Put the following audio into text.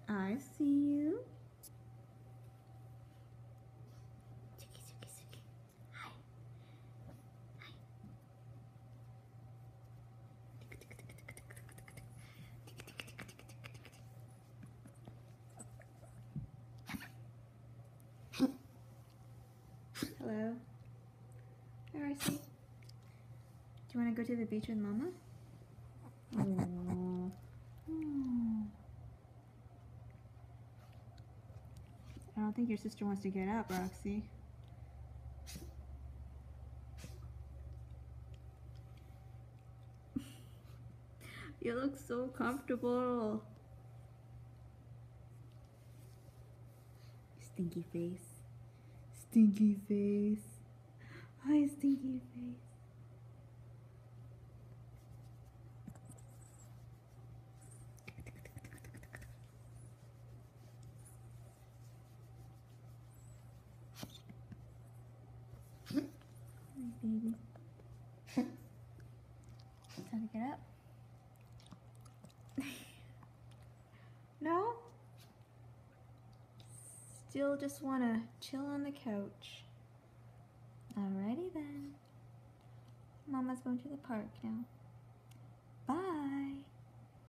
I see you. Suki, Suki, Suki. Hi. Hi. Hello. Hi, Arcee. Do you want to go to the beach with Mama? Aww. I don't think your sister wants to get up, Roxy. You look so comfortable. Stinky face. Stinky face. Hi, stinky face. Hi, baby. Time to get up. No? Still just want to chill on the couch. Alrighty then. Mama's going to the park now. Bye.